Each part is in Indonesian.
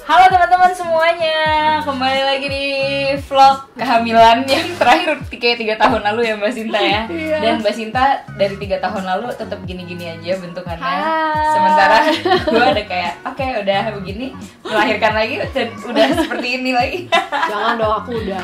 Halo teman-teman semuanya, kembali lagi di vlog kehamilan yang terakhir kayak 3 tahun lalu ya Mbak Sinta ya. Dan Mbak Sinta dari 3 tahun lalu tetap gini-gini aja bentukannya. Sementara gue ada kayak oke, udah begini, melahirkan lagi dan udah seperti ini lagi. Jangan dong, aku udah.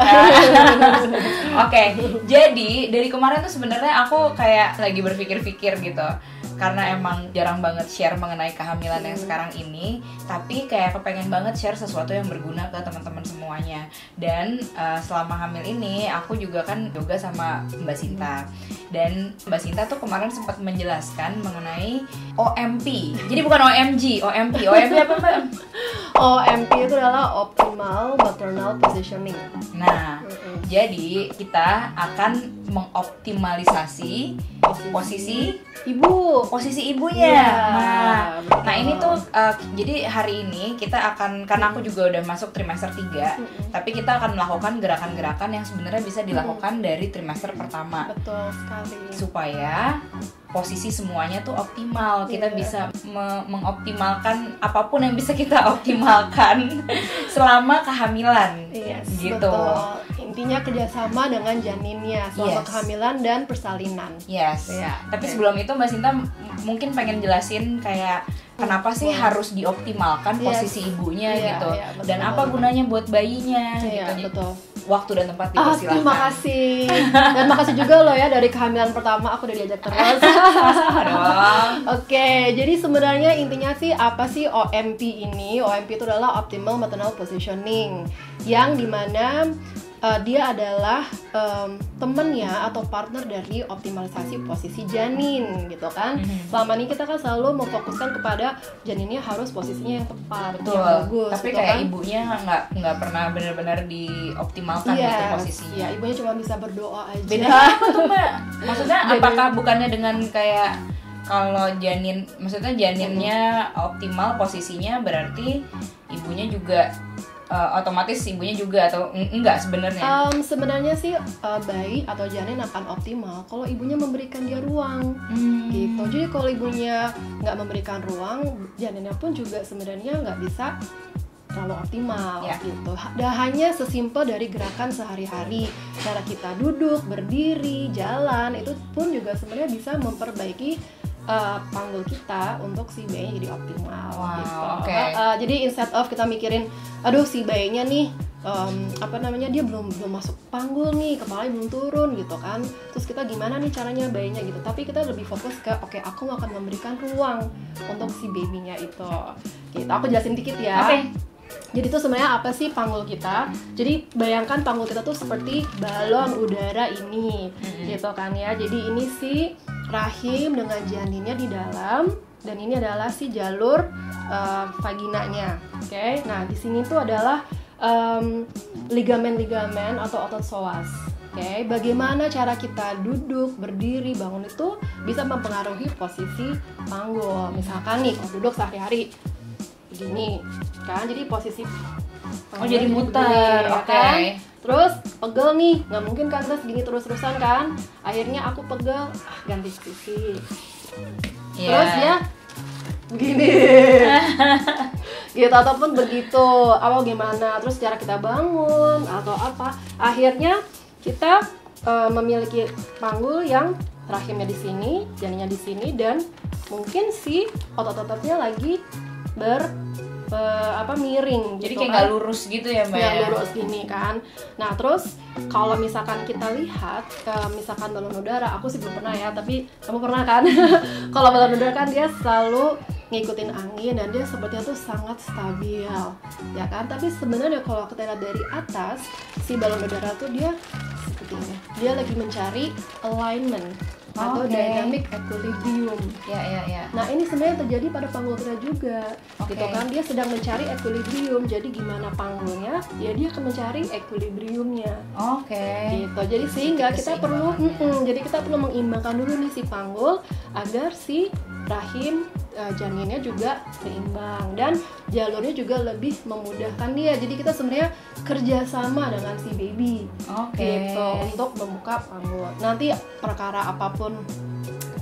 Oke, jadi dari kemarin tuh sebenarnya aku kayak lagi berpikir-pikir gitu. Karena emang jarang banget share mengenai kehamilan yang sekarang ini, tapi kayak kepengen banget share sesuatu yang berguna ke teman-teman semuanya. Dan selama hamil ini aku juga kan yoga sama Mbak Sinta. Dan Mbak Sinta tuh kemarin sempat menjelaskan mengenai OMP. Jadi bukan OMG, OMP. OMP apa Mbak? OMP itu adalah Optimal Maternal Positioning. Nah, jadi kita akan mengoptimalisasi posisi ibunya. Nah ini tuh jadi hari ini kita akan, karena aku juga udah masuk trimester 3, tapi kita akan melakukan gerakan-gerakan yang sebenarnya bisa dilakukan dari trimester pertama. Betul sekali. Supaya posisi semuanya tuh optimal, kita bisa mengoptimalkan apapun yang bisa kita optimalkan selama kehamilan. Gitu. Betul. Intinya kerjasama dengan janinnya selama kehamilan dan persalinan. Tapi sebelum itu Mbak Sinta mungkin pengen jelasin kayak kenapa sih harus dioptimalkan posisi ibunya gitu, dan apa gunanya buat bayinya gitu. Betul. Waktu dan tempat dipersilahkan. Terima kasih. Dan makasih juga loh ya, dari kehamilan pertama aku udah diajak terus. Oke, jadi sebenarnya intinya sih apa sih OMP ini? OMP itu adalah Optimal Maternal Positioning, yang dimana dia adalah temennya atau partner dari optimalisasi posisi janin gitu kan. Selama ini kita kan selalu memfokuskan kepada janinnya harus posisinya yang tepat, yang bagus. Tapi gitu kayak kan. ibunya nggak pernah benar-benar dioptimalkan gitu posisinya. Iya, ibunya cuma bisa berdoa aja. Beda apa tuh Mbak? Maksudnya apakah bukannya dengan kayak kalau janin, maksudnya janinnya optimal posisinya berarti ibunya juga otomatis ibunya juga, atau enggak sebenarnya? Sebenarnya sih bayi atau janin akan optimal kalau ibunya memberikan dia ruang gitu. Jadi kalau ibunya nggak memberikan ruang, janinnya pun juga sebenarnya nggak bisa terlalu optimal gitu. Dan hanya sesimpel dari gerakan sehari-hari, cara kita duduk, berdiri, jalan, itu pun juga sebenarnya bisa memperbaiki panggul kita untuk si bayinya jadi optimal gitu. Jadi instead of kita mikirin, aduh si bayinya nih dia belum masuk panggul nih, kepalanya belum turun gitu kan, terus kita gimana nih caranya bayinya gitu. Tapi kita lebih fokus ke aku akan memberikan ruang untuk si babynya itu gitu. Aku jelasin dikit ya. Jadi itu sebenarnya apa sih panggul kita? Jadi bayangkan panggul kita tuh seperti balon udara ini, gitu kan ya. Jadi ini si rahim dengan janinnya di dalam, dan ini adalah si jalur vaginanya. Oke. Nah di sini tuh adalah ligamen-ligamen atau otot psoas. Oke. Bagaimana cara kita duduk, berdiri, bangun itu bisa mempengaruhi posisi panggul. Misalkan nih kalau duduk sehari-hari begini kan, jadi posisi jadi muter, kan? Terus pegel nih, nggak mungkin kan kita segini terus-terusan kan, akhirnya aku pegel, ganti sisi, terus ya begini gitu, ataupun begitu, gimana, terus cara kita bangun atau apa, akhirnya kita memiliki panggul yang rahimnya di sini, janinnya di sini, dan mungkin si otot-ototnya lagi miring jadi gitu, kayak nggak lurus gitu ya Mbak? Nggak lurus gini kan. Nah terus kalau misalkan kita lihat misalkan balon udara, aku sih belum pernah ya, tapi kamu pernah kan? Kalau balon udara kan dia selalu ngikutin angin dan dia sepertinya tuh sangat stabil ya kan. Tapi sebenarnya kalau kita lihat dari atas, si balon udara tuh dia seperti ini, dia lagi mencari alignment atau dynamic equilibrium. Nah ini sebenarnya terjadi pada panggul kita juga, gitu kan. Dia sedang mencari equilibrium. Jadi gimana panggulnya? Ya dia akan mencari equilibriumnya. Gitu. Jadi sehingga kita perlu, jadi kita perlu mengimbangkan dulu nih si panggul agar si rahim janinnya juga seimbang dan jalurnya juga lebih memudahkan dia. Jadi kita sebenarnya kerjasama dengan si baby gitu untuk membuka panggul. Nanti perkara apapun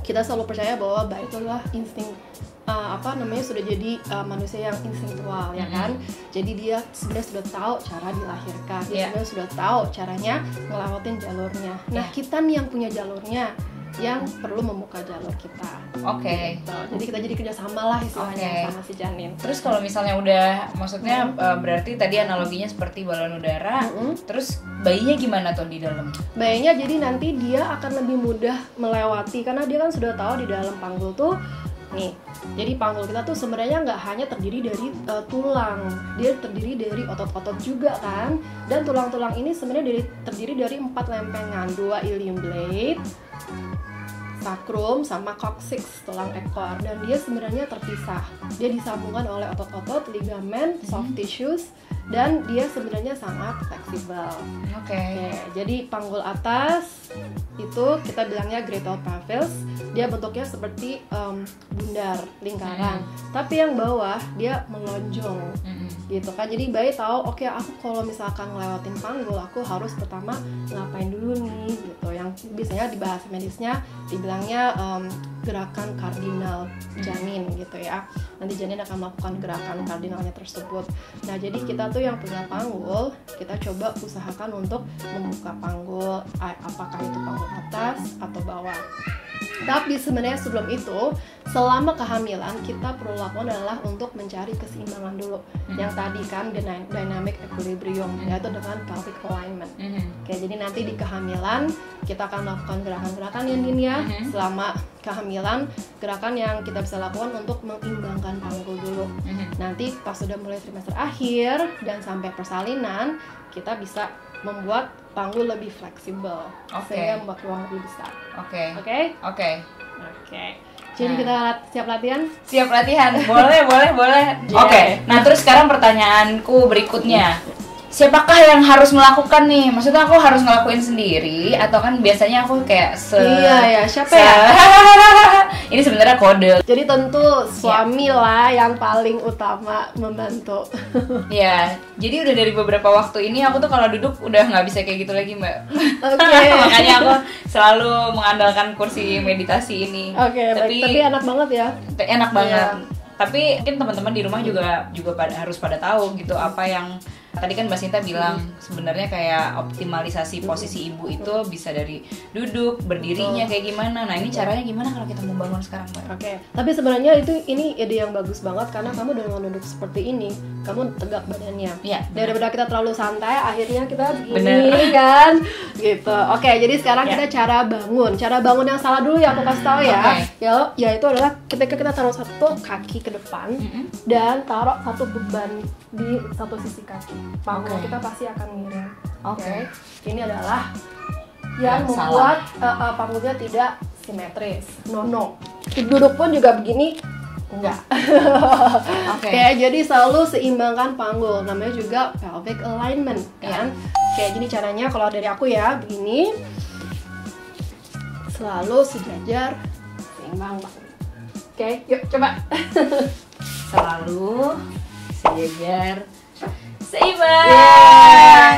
kita selalu percaya bahwa bayi itu adalah insting sudah jadi manusia yang instinktual ya kan. Jadi dia sebenarnya sudah tahu cara dilahirkan, dia sebenarnya sudah tahu caranya ngelewatin jalurnya. Nah kita nih yang punya jalurnya yang perlu membuka jalur kita. Gitu. Jadi kita jadi kerjasama lah istilahnya sama si janin. Terus kalau misalnya udah, maksudnya berarti tadi analoginya seperti balon udara. Terus bayinya gimana tuh di dalam? Bayinya jadi nanti dia akan lebih mudah melewati karena dia kan sudah tahu di dalam panggul tuh nih. Jadi panggul kita tuh sebenarnya nggak hanya terdiri dari tulang, dia terdiri dari otot-otot juga kan. Dan tulang-tulang ini sebenarnya terdiri dari 4 lempengan, 2 ilium blade, sacrum sama coccyx, tulang ekor. Dan dia sebenarnya terpisah. Dia disambungkan oleh otot-otot, ligamen, soft tissues, dan dia sebenarnya sangat fleksibel. Jadi panggul atas itu kita bilangnya greater pelvis. Dia bentuknya seperti bundar, lingkaran. Tapi yang bawah dia melonjong. Gitu kan. Jadi bayi tahu, oke, aku kalau misalkan ngelewatin panggul, aku harus pertama ngapain dulu nih gitu. Yang biasanya di bahasa medisnya dibilangnya gerakan kardinal janin gitu ya. Nanti janin akan melakukan gerakan kardinalnya tersebut. Nah, jadi kita tuh yang punya panggul, kita coba usahakan untuk membuka panggul, apakah itu panggul atas atau bawah. Tapi sebenarnya sebelum itu, selama kehamilan kita perlu lakukan adalah untuk mencari keseimbangan dulu. Yang tadi kan dynamic equilibrium, yaitu dengan pelvic alignment. Jadi nanti di kehamilan kita akan melakukan gerakan-gerakan yang ini ya. Selama kehamilan, gerakan yang kita bisa lakukan untuk mengimbangkan panggul dulu. Nanti pas sudah mulai trimester akhir dan sampai persalinan, kita bisa membuat panggul lebih fleksibel, sehingga membuat ruang lebih besar. Jadi kita siap latihan? Siap latihan, boleh. Nah terus sekarang pertanyaanku berikutnya, siapakah yang harus melakukan nih? Maksudnya aku harus ngelakuin sendiri atau kan biasanya aku kayak siapa ya? Ini sebenarnya kode. Jadi tentu suami lah yang paling utama membantu. Ya, jadi udah dari beberapa waktu ini aku tuh kalau duduk udah nggak bisa kayak gitu lagi, Mbak. Makanya aku selalu mengandalkan kursi meditasi ini. Tapi enak banget ya. Enak banget. Tapi mungkin teman-teman di rumah juga harus pada tahu gitu apa yang tadi kan Mbak Sinta bilang sebenarnya kayak optimalisasi posisi ibu itu bisa dari duduk, berdirinya kayak gimana. Nah, ini caranya gimana kalau kita mau bangun sekarang, Mbak? Tapi sebenarnya ini ide yang bagus banget karena kamu dengan duduk seperti ini, kamu tegak badannya. Daripada kita terlalu santai, akhirnya kita begini kan. Gitu. Jadi sekarang kita cara bangun yang salah dulu ya aku kasih tahu ya. Yaitu adalah ketika kita taruh satu kaki ke depan dan taruh satu beban di satu sisi kaki. Panggul kita pasti akan miring. Ini adalah yang membuat panggulnya tidak simetris. Duduk pun juga begini enggak. Jadi selalu seimbangkan panggul. Namanya juga pelvic alignment kan. Jadi caranya kalau dari aku ya begini. Selalu sejajar, seimbang. Yuk coba. Selalu sejajar, seimbang.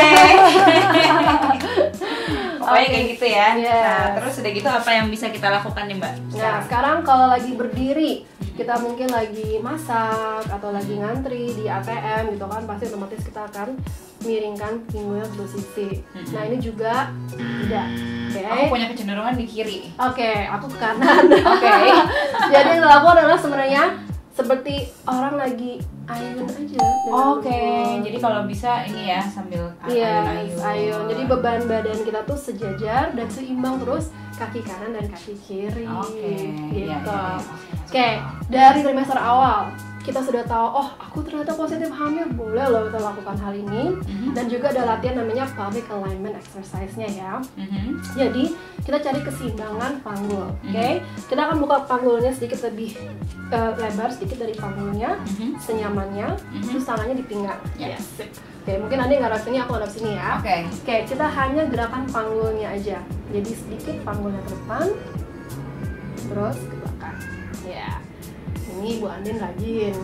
Pokoknya kayak gitu ya. Nah, terus udah gitu apa yang bisa kita lakukan nih, Mbak? Nah, sekarang kalau lagi berdiri, kita mungkin lagi masak atau lagi ngantri di ATM gitu kan, pasti otomatis kita akan miringkan pinggulnya ke sisi. Nah, ini juga tidak. Aku punya kecenderungan di kiri. Aku ke kanan. Jadi yang dilakukan adalah sebenarnya seperti orang lagi ayun aja. Jadi kalau bisa ini ya sambil ayun. Jadi beban badan kita tuh sejajar dan seimbang terus kaki kanan dan kaki kiri. Gitu. Dari trimester awal kita sudah tahu, aku ternyata positif hamil, boleh loh kita lakukan hal ini. Dan juga ada latihan namanya pelvic alignment exercise-nya ya. Jadi kita cari keseimbangan panggul. Kita akan buka panggulnya sedikit lebih lebar sedikit dari panggulnya, senyamannya. Terus tangannya di pinggang. Mungkin ada yang ngarep sini, aku ngarep sini ya. Kita hanya gerakan panggulnya aja. Jadi sedikit panggulnya ke depan, terus ke belakang. Ini Bu Andin rajin.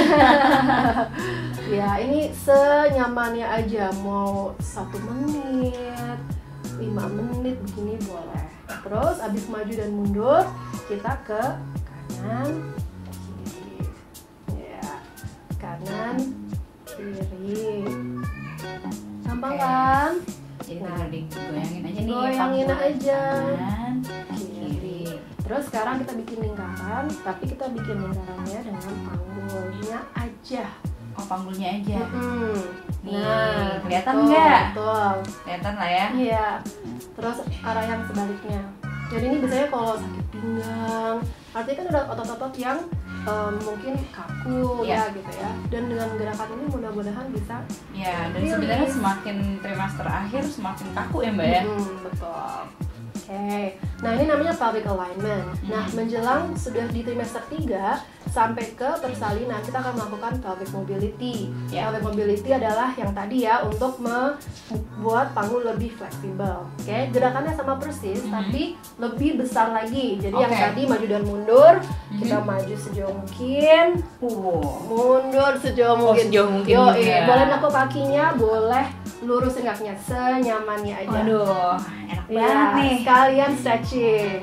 Ini senyamannya aja, mau 1 menit, 5 menit begini boleh. Terus abis maju dan mundur, kita ke kanan, kiri. Ya, kanan, kiri. Gampang kan? Jadi tinggal digoyangin aja nih. Goyangin aja. Kanan, Kiri. Terus sekarang kita bikin lingkaran, tapi kita bikin lingkarannya dengan panggulnya aja. Oh, panggulnya aja. Nih, Nah, kelihatan betul, nggak? Betul. Kelihatan lah ya. Iya. Terus arah yang sebaliknya. Jadi ini biasanya kalau sakit pinggang, artinya kan udah otot-otot yang mungkin kaku Iya. ya gitu ya. Dan dengan gerakan ini mudah-mudahan bisa. Ya, dan Rilis. sebenarnya semakin trimester akhir semakin kaku ya Mbak ya. Betul. Oke. Nah, ini namanya pelvic alignment. Nah, menjelang sudah di trimester 3 sampai ke persalinan, kita akan melakukan pelvic mobility. Ya. Pelvic mobility adalah yang tadi ya, untuk membuat panggul lebih fleksibel. Oke, gerakannya sama persis, tapi lebih besar lagi. Jadi yang Oke. tadi maju dan mundur, kita maju sejauh mungkin, mundur sejauh mungkin. sejauh mungkin Yo, juga. boleh nakuk kakinya, boleh lurusin kakinya senyamannya aja. Waduh, enak Ya, banget nih. sekalian stretching.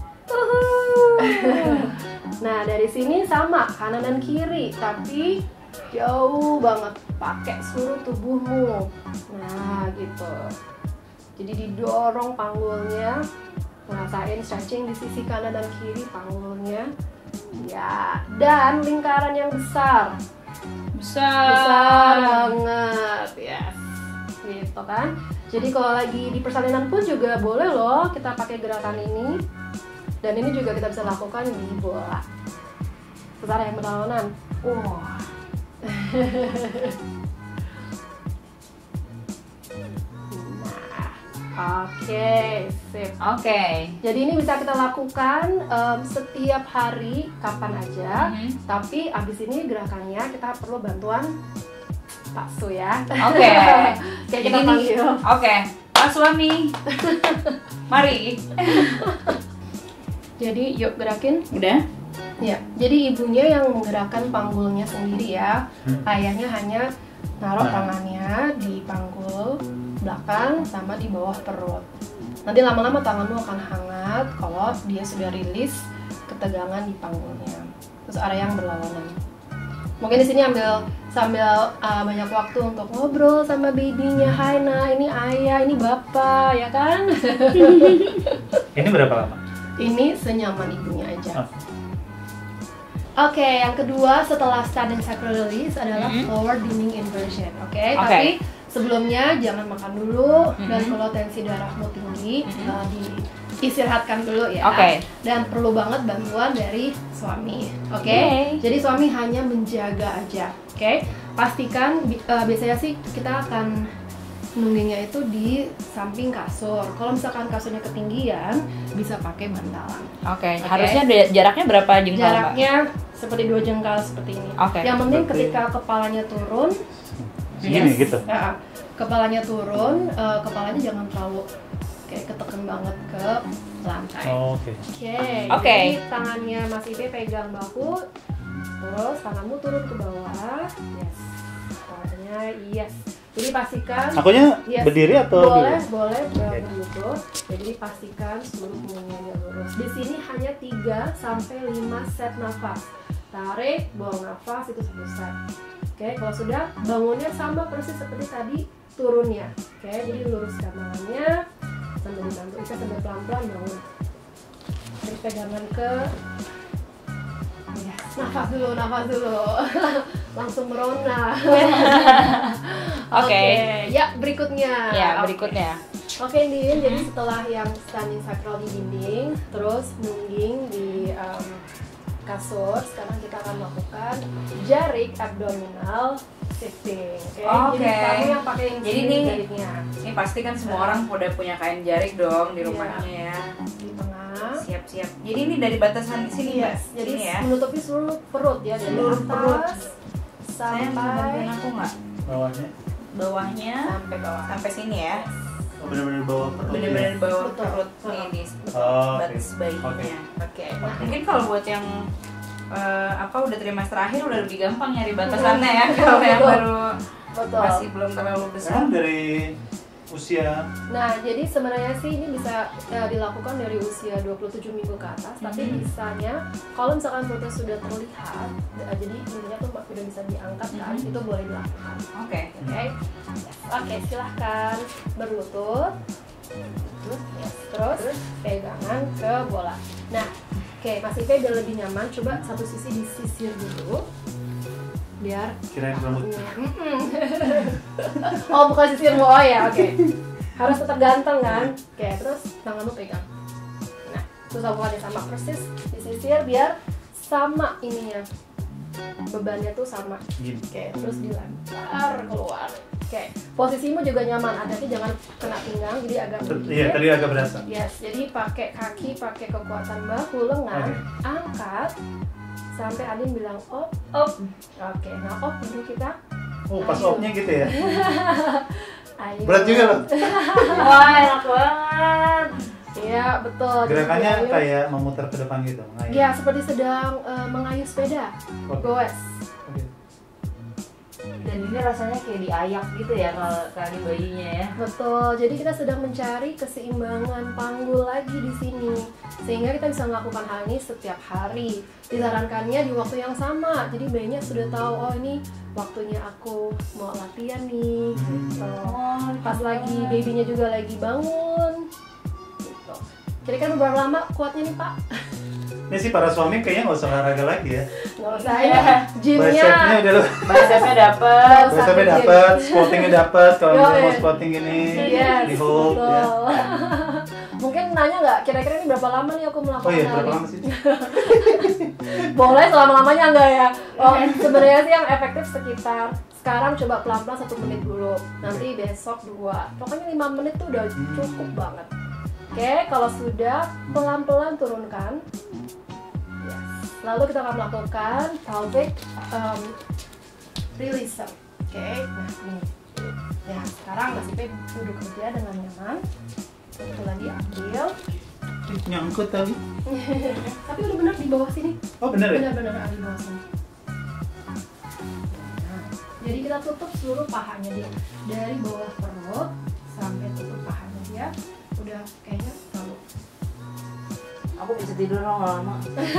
Nah, dari sini sama kanan dan kiri, tapi jauh banget, pakai seluruh tubuhmu. Nah, gitu. Jadi didorong panggulnya, ngerasain stretching di sisi kanan dan kiri panggulnya. Ya, dan lingkaran yang besar. Besar banget, yes. Gitu kan. Jadi kalau lagi di persalinan pun juga boleh loh kita pakai gerakan ini. Dan ini juga kita bisa lakukan di bola. Secara yang berlawanan. Wah. Oke, sip. Oke. Jadi ini bisa kita lakukan setiap hari, kapan aja. Tapi abis ini gerakannya kita perlu bantuan Pak Su ya. Oke. Kayak Jadi kita ini, panggil. oke. Pak suami. Mari. Jadi yuk gerakin. Udah? Ya, jadi ibunya yang menggerakkan panggulnya sendiri ya. Ayahnya hanya naruh tangannya di panggul belakang sama di bawah perut. Nanti lama-lama tanganmu akan hangat kalau dia sudah rilis ketegangan di panggulnya. Terus area yang berlawanan. Mungkin di sini sambil banyak waktu untuk ngobrol sama babynya. Hai nah, ini ayah, ini bapak, ya kan? Ini berapa lama? Ini senyaman ibunya aja. Oh. Oke, yang kedua setelah standing sacral release adalah forward bending inversion. Oke, Oke. tapi sebelumnya jangan makan dulu dan kalau tensi darahmu tinggi diistirahatkan dulu ya. Oke. Dan perlu banget bantuan dari suami. Oke. Oke. Jadi suami hanya menjaga aja. Oke. Pastikan biasanya sih kita akan nunggingnya itu di samping kasur. Kalau misalkan kasurnya ketinggian, bisa pakai bantalan. Oke. Oke. Harusnya jaraknya berapa jengkal, Mbak? Jaraknya seperti 2 jengkal seperti ini. Oke. Yang penting Berarti- ketika kepalanya turun, Segini gitu? kepalanya turun, kepalanya jangan terlalu kayak ketekan banget ke lantai. Oh, oke. Oke. Jadi tangannya Mas Ibe pegang bahu, terus tanganmu turun ke bawah. Yes. Tangannya yes. Jadi pastikan. Akunya Yes. berdiri atau boleh, duduk? boleh Oke. berlutut. Jadi pastikan seluruh punggungnya lurus. Di sini hanya 3 sampai 5 set nafas. Tarik, buang nafas itu 1 set. Oke, kalau sudah bangunnya sama persis seperti tadi turunnya. Oke, jadi luruskan tangannya sambil dibantu Ika sambil pelan-pelan bangun. Jadi pegangan ke yes. Nafas dulu. Langsung merona. Oke. Ya, berikutnya. Ya, Oke. berikutnya. Oke, Din. Jadi setelah yang standing sacral di dinding, terus nungging di kasur, sekarang kita akan melakukan jarik abdominal shifting. Oke. Jadi kamu yang pakai yang Jadi sini nih, jariknya Ini pasti kan semua orang udah punya kain jarik dong di Iya. rumahnya ya. di tengah. Siap-siap. Jadi ini dari batasan di sini, Mbak. Yes, jadi Sini ya. menutupi seluruh perut ya, dari Seluruh perut. atas Saya mau bantuin sampai aku nggak? Bawahnya? Bawahnya sampai bawah. sampai sini ya. Oh, bener-bener bawah perut. Bener-bener di bawah Betul. perut nih di Oh, oke. batas bayinya. Oke. Oke. Mungkin kalau buat yang udah trimester akhir udah lebih gampang nyari batasannya ya kalau yang baru Betul. masih belum terlalu besar. Emang dari usia. Nah, jadi sebenarnya sih ini bisa dilakukan dari usia 27 minggu ke atas, tapi bisanya kalau misalkan perutnya sudah terlihat, jadi intinya tuh udah bisa diangkat kan, itu boleh dilakukan. Oke. Oke, silahkan berlutut. Terus pegangan ke bola. Nah, oke, Mas Ipe biar lebih nyaman, coba satu sisi disisir dulu. Biar Kirain rambut. oh, bukan sisirmu, oh ya, oke. Harus tetap ganteng kan? Oke, terus tanganmu pegang. Nah, terus lakukannya sama persis, disisir biar sama ininya. Bebannya tuh sama. Gini. Oke, terus dilempar keluar. Oke, posisimu juga nyaman, hati-hati jangan kena pinggang, jadi agak Iya, tadi agak berasa. Yes, jadi pakai kaki, pakai kekuatan bahu, lengan, angkat sampai Adin bilang op. Oke, nah op dulu kita. Oh, pas Ayo. opnya gitu ya. Ayo. Berat juga loh. Wah, enak banget. Iya, betul. Jadi Gerakannya mengayuh. kayak memutar ke depan gitu, mengayuh. Ya, seperti sedang mengayuh sepeda. Oke. Goes. Oke. Dan ini rasanya kayak diayak gitu ya kalau kali bayinya ya. Betul. Jadi kita sedang mencari keseimbangan panggul lagi di sini. Sehingga kita bisa melakukan hal ini setiap hari. Disarankannya di waktu yang sama. Jadi bayinya sudah tahu, oh ini waktunya aku mau latihan nih. Gitu. Pas lagi babynya juga lagi bangun. Gitu. Kira-kira berapa lama kuatnya nih, Pak? Ini sih para suami kayaknya nggak usah olahraga lagi ya. Nggak usah ya. Gymnya. Bicepnya udah Bicepnya dapet. Usah bicepnya ke gym. dapat, squattingnya dapat. Kalau Yo, misalnya mau iya. squatting ini Yes, di hold betul. ya. Mungkin nanya nggak, kira-kira ini berapa lama nih aku melakukan Oh iya, hal berapa ini? lama sih? Boleh selama-lamanya enggak ya? Oh, sebenarnya sih yang efektif sekitar sekarang coba pelan-pelan 1 menit dulu. Nanti besok 2. Pokoknya 5 menit tuh udah cukup banget. Oke, kalau sudah pelan-pelan turunkan. Yes. Lalu kita akan melakukan pelvic release. Oke, nah ini. Ya, sekarang Mas Ipe duduk kerja dengan nyaman. Satu lagi ambil. Nyangkut tadi. Tapi udah benar di bawah sini. Oh bener ya? Benar-benar ada di bawah sini. Nah, jadi kita tutup seluruh pahanya dia dari bawah perut sampai tutup pahanya dia. Udah kayaknya terlalu. Aku bisa tidur dong lama.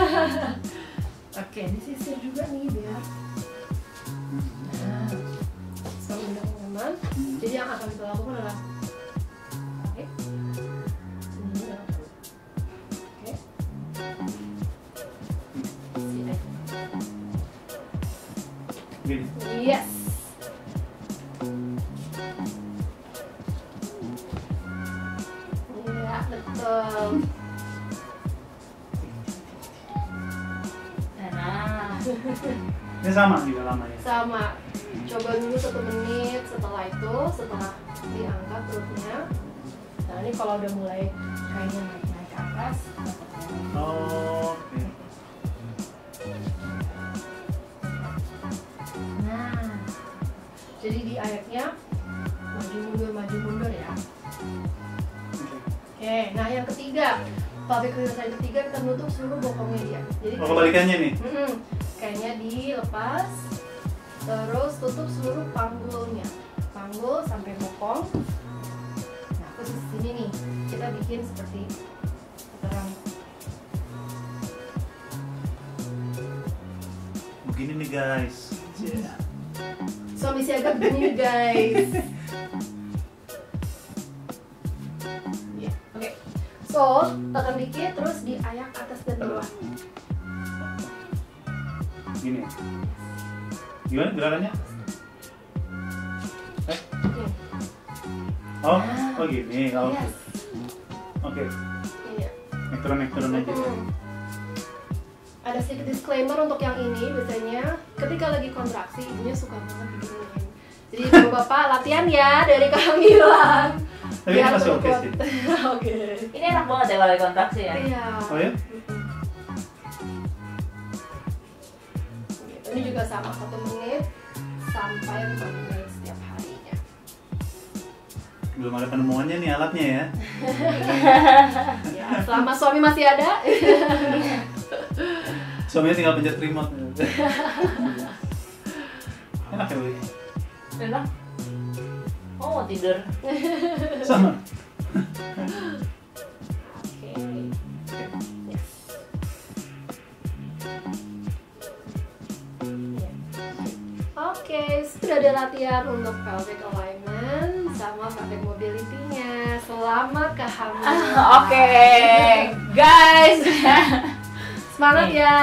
Oke, disisir juga nih biar. Nah, selalu udah nyaman. Jadi yang akan kita lakukan adalah oke. Ini yang akan. Oke. Sini. Gini. Yes. Iya, betul. Nah, Ini sama juga lamanya. Sama. Coba dulu 1 menit, setelah itu, setelah diangkat perutnya. Nah, ini kalau udah mulai kayaknya naik-naik ke atas. Oh, oke. Nah, jadi di ayatnya maju mundur ya. Oke, nah yang ketiga, pelvic release yang ketiga kita menutup seluruh bokongnya dia. Jadi Oh, kebalikannya nih. kayaknya dilepas, terus tutup seluruh panggulnya, panggul sampai bokong. Nah, khusus sini nih, kita bikin seperti terang. Begini nih guys. Suami siaga begini guys. Ya, oke. So, tekan dikit terus diayak atas dan bawah. Gini. Gimana gerakannya? Oh, oh gini. Oh, Yes. oke. Iya. Naik turun aja. Ada sedikit disclaimer untuk yang ini, biasanya ketika lagi kontraksi ibunya suka banget beginiin. Jadi bapak latihan ya dari kehamilan. Tapi ini masih oke sih. Oke. ini enak banget ya kalau kontraksi ya. Iya. Oh ya? Gitu. Ini juga sama 1 menit sampai 5 menit setiap harinya. Belum ada penemuannya nih alatnya ya. Ya, selama suami masih ada. Suaminya tinggal pencet remote. Enak ya, Wi? Enak. Oh, mau tidur. Sama. Oke. Yes. Ya. Oke, sudah ada latihan untuk pelvic alignment sama pelvic mobility-nya. Selamat kehamilan. Oke, guys. Semangat Nih. ya.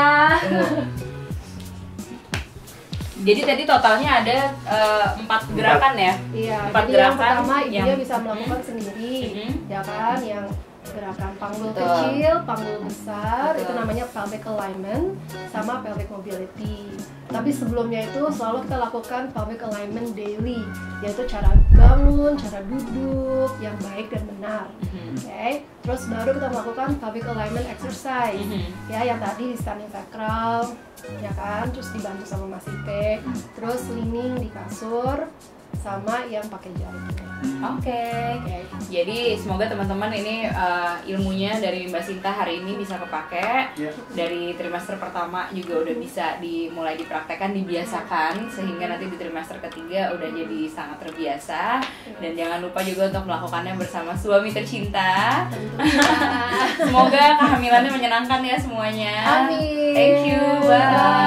Jadi tadi totalnya ada 4 gerakan ya. Iya, 4 jadi yang gerakan pertama ibunya yang- bisa melakukan sendiri, ya kan? Yang gerakan panggul Betul. kecil, panggul besar, Betul. itu namanya pelvic alignment sama pelvic mobility. Tapi sebelumnya itu selalu kita lakukan pelvic alignment daily, yaitu cara bangun, cara duduk yang baik dan benar. Oke, terus baru kita melakukan pelvic alignment exercise, ya yang tadi di standing sacral, ya kan, terus dibantu sama Mas Ipe, terus leaning di kasur, sama yang pakai jari gini. Oke. Jadi semoga teman-teman ini ilmunya dari Mbak Sinta hari ini bisa kepake. Ya. Dari trimester pertama juga udah bisa dimulai dipraktekkan, dibiasakan sehingga nanti di trimester ketiga udah jadi sangat terbiasa. Dan jangan lupa juga untuk melakukannya bersama suami tercinta. Tentunya. Semoga kehamilannya menyenangkan ya semuanya. Amin. Thank you. Bye.